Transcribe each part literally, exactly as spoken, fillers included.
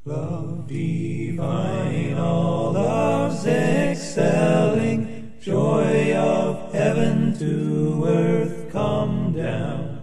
Love divine, all love's excelling, joy of heaven to earth come down.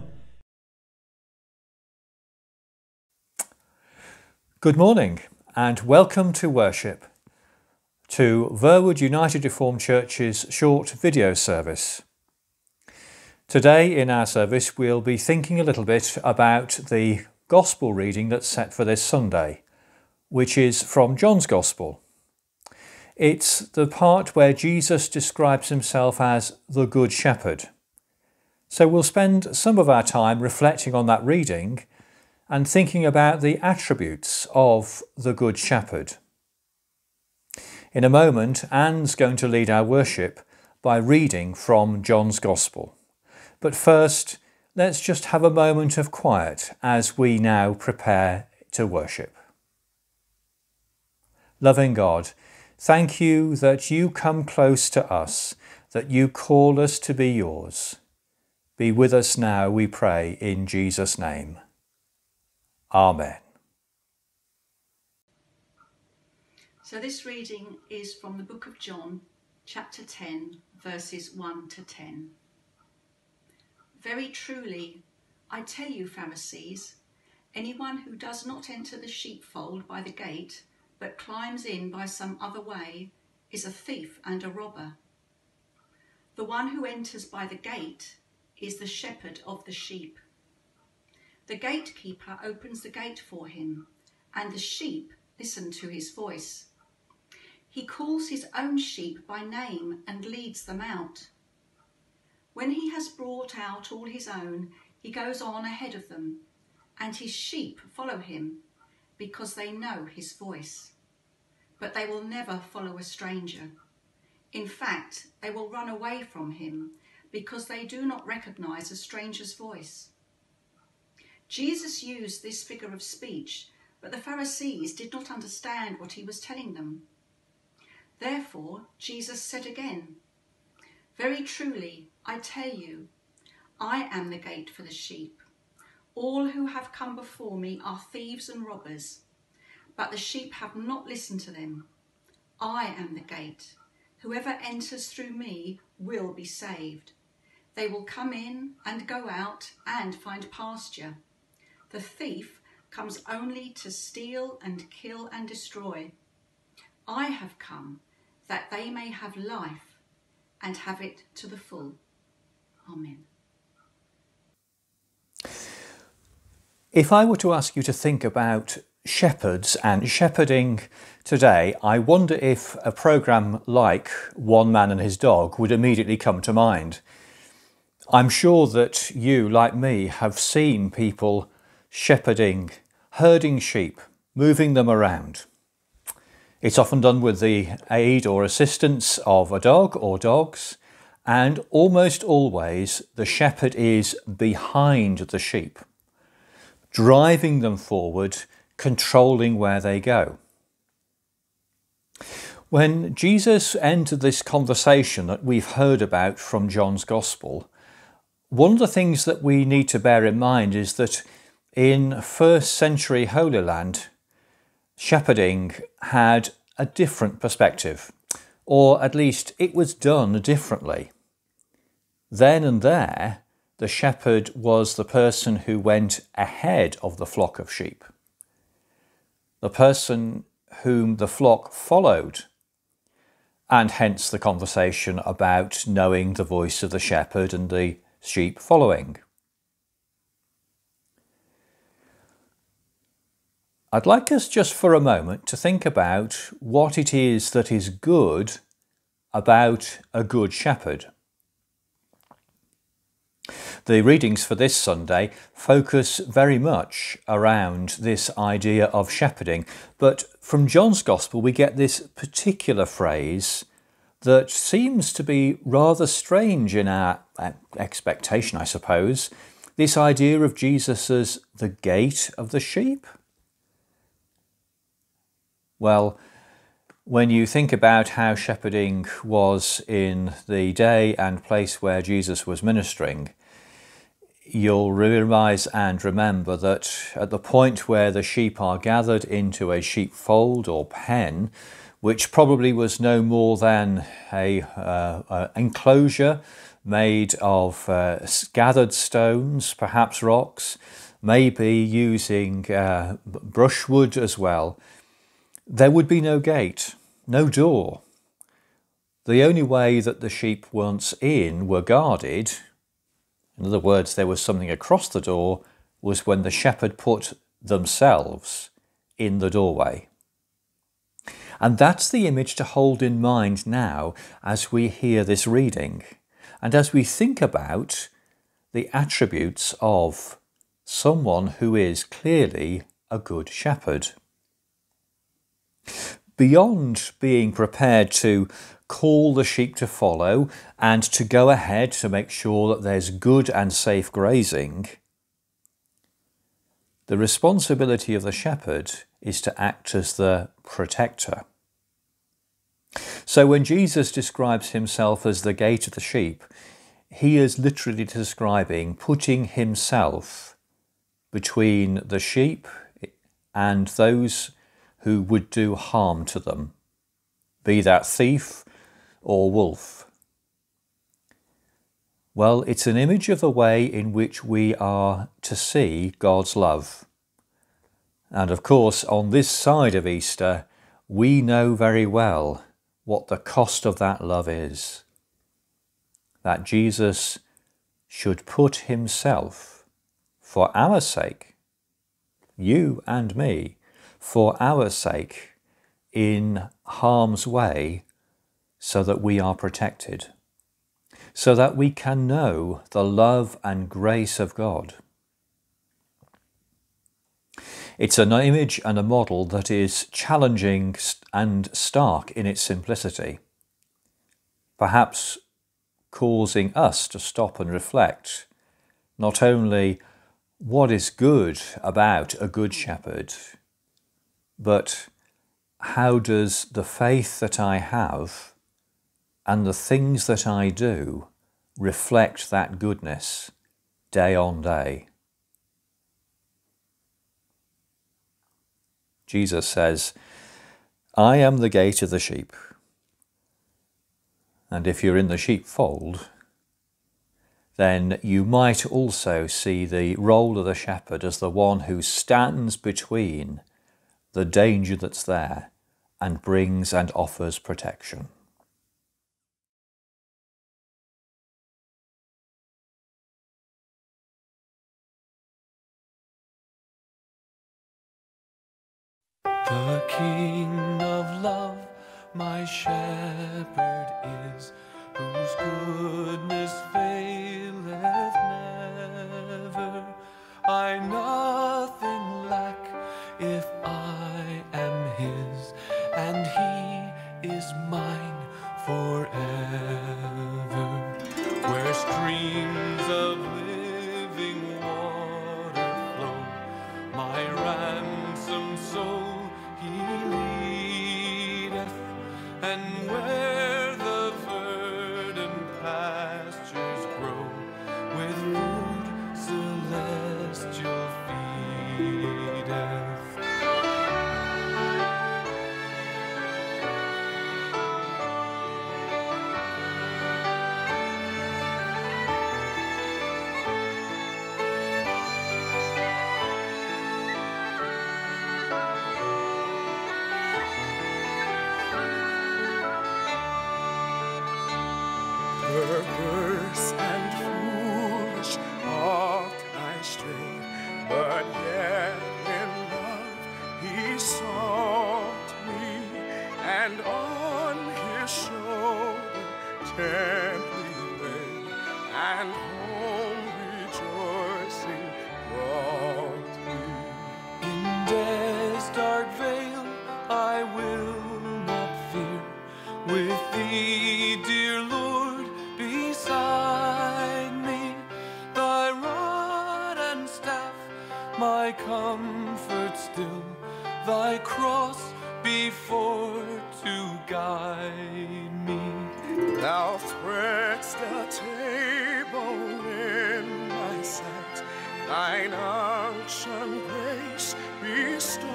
Good morning and welcome to worship, to Verwood United Reformed Church's short video service. Today in our service we'll be thinking a little bit about the Gospel reading that's set for this Sunday, which is from John's Gospel. It's the part where Jesus describes himself as the Good Shepherd. So we'll spend some of our time reflecting on that reading and thinking about the attributes of the Good Shepherd. In a moment, Anne's going to lead our worship by reading from John's Gospel. But first, let's just have a moment of quiet as we now prepare to worship. Loving God, thank you that you come close to us, that you call us to be yours. Be with us now, we pray, in Jesus' name. Amen. So this reading is from the book of John, chapter ten, verses one to ten. Very truly, I tell you, Pharisees, anyone who does not enter the sheepfold by the gate, but climbs in by some other way, is a thief and a robber. The one who enters by the gate is the shepherd of the sheep. The gatekeeper opens the gate for him, and the sheep listen to his voice. He calls his own sheep by name and leads them out. When he has brought out all his own, he goes on ahead of them, and his sheep follow him, because they know his voice. But they will never follow a stranger. In fact, they will run away from him, because they do not recognize a stranger's voice. Jesus used this figure of speech, but the Pharisees did not understand what he was telling them. Therefore, Jesus said again, very truly, I tell you, I am the gate for the sheep. All who have come before me are thieves and robbers, but the sheep have not listened to them. I am the gate. Whoever enters through me will be saved. They will come in and go out and find pasture. The thief comes only to steal and kill and destroy. I have come that they may have life and have it to the full. Amen. If I were to ask you to think about shepherds and shepherding today, I wonder if a programme like One Man and His Dog would immediately come to mind. I'm sure that you, like me, have seen people shepherding, herding sheep, moving them around. It's often done with the aid or assistance of a dog or dogs, and almost always the shepherd is behind the sheep, driving them forward, controlling where they go. When Jesus entered this conversation that we've heard about from John's Gospel, one of the things that we need to bear in mind is that in first century Holy Land, shepherding had a different perspective, or at least it was done differently. Then and there, the shepherd was the person who went ahead of the flock of sheep, the person whom the flock followed, and hence the conversation about knowing the voice of the shepherd and the sheep following. I'd like us just for a moment to think about what it is that is good about a good shepherd. The readings for this Sunday focus very much around this idea of shepherding, but from John's Gospel we get this particular phrase that seems to be rather strange in our expectation, I suppose. This idea of Jesus as the gate of the sheep. Well, when you think about how shepherding was in the day and place where Jesus was ministering, you'll realise and remember that at the point where the sheep are gathered into a sheepfold or pen, which probably was no more than a, uh, a enclosure made of uh, gathered stones, perhaps rocks, maybe using uh, brushwood as well, there would be no gate, no door. The only way that the sheep once in were guarded, in other words, there was something across the door, was when the shepherd put themselves in the doorway. And that's the image to hold in mind now as we hear this reading and as we think about the attributes of someone who is clearly a good shepherd. Beyond being prepared to call the sheep to follow and to go ahead to make sure that there's good and safe grazing, the responsibility of the shepherd is to act as the protector. So when Jesus describes himself as the gate of the sheep, he is literally describing putting himself between the sheep and those who would do harm to them, be that thief or wolf. Well, it's an image of the way in which we are to see God's love. And of course, on this side of Easter, we know very well what the cost of that love is. That Jesus should put himself for our sake, you and me, for our sake, in harm's way, so that we are protected, so that we can know the love and grace of God. It's an image and a model that is challenging and stark in its simplicity, perhaps causing us to stop and reflect not only what is good about a good shepherd, but how does the faith that I have and the things that I do reflect that goodness day on day. Jesus says, I am the gate of the sheep. And if you're in the sheepfold, then you might also see the role of the shepherd as the one who stands between the danger that's there and brings and offers protection. The King of love, my shepherd is, whose goodness faileth never. I nothing lack if I am his, and he is mine forever. Where streams of living water flow, my ransomed soul he leadeth, and where the verdant pastures grow, with food celestial feedeth. Perverse and foolish oft I strayed, but yet in love he sought me, and on his shoulder gently laid, and home rejoicing brought me. In death's dark vale I will not fear, with thee, dear Lord, beside me, thy rod and staff, my comfort still, thy cross before to guide me. Thou spreadst a table in my sight, thine unction grace bestoweth,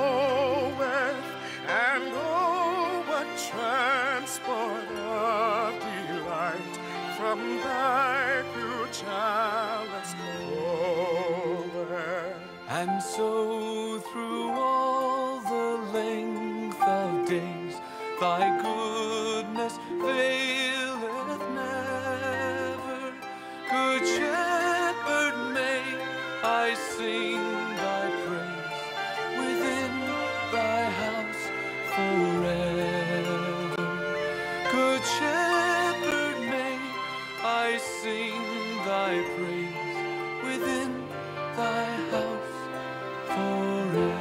and oh, what transport of delight from thy pure chalice floweth. And so through all the length of days thy goodness faileth never. Good Shepherd, may I sing thy praise within thy house forever. Good Shepherd, may I sing thy praise within thy house forever.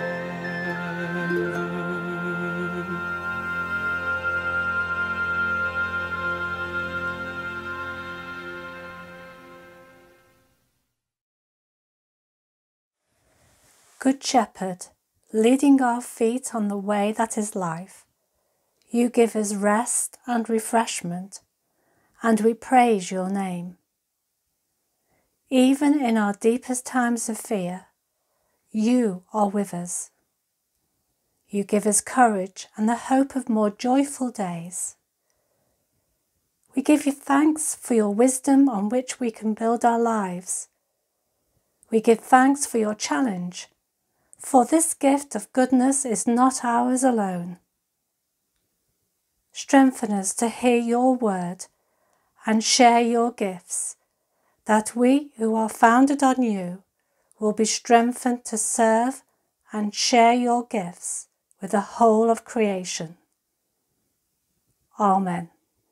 Good Shepherd, leading our feet on the way that is life, you give us rest and refreshment, and we praise your name. Even in our deepest times of fear, you are with us. You give us courage and the hope of more joyful days. We give you thanks for your wisdom on which we can build our lives. We give thanks for your challenge, for this gift of goodness is not ours alone. Strengthen us to hear your word and share your gifts, that we who are founded on you will be strengthened to serve and share your gifts with the whole of creation. Amen.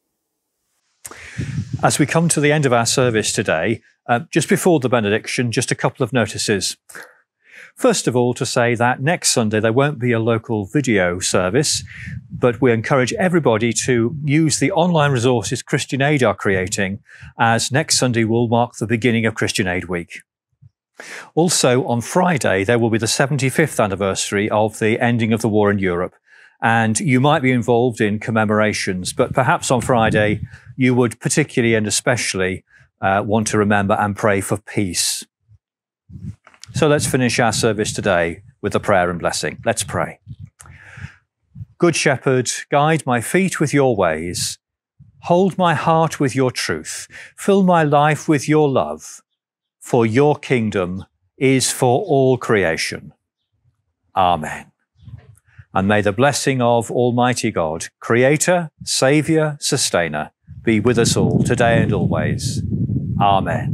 As we come to the end of our service today, uh, just before the benediction, just a couple of notices. First of all, to say that next Sunday there won't be a local video service, but we encourage everybody to use the online resources Christian Aid are creating, as next Sunday will mark the beginning of Christian Aid Week. Also, on Friday, there will be the seventy-fifth anniversary of the ending of the war in Europe, and you might be involved in commemorations, but perhaps on Friday you would particularly and especially uh, want to remember and pray for peace. So let's finish our service today with a prayer and blessing. Let's pray. Good Shepherd, guide my feet with your ways. Hold my heart with your truth. Fill my life with your love. For your kingdom is for all creation. Amen. And may the blessing of Almighty God, Creator, Saviour, Sustainer, be with us all today and always. Amen.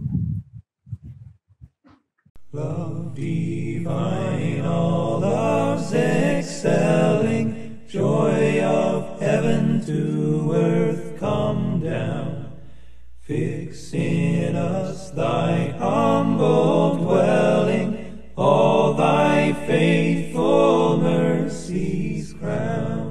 Love divine, all love's excelling, joy of heaven to earth come down. Fix in us thy humble dwelling, all thy faithful mercies crown.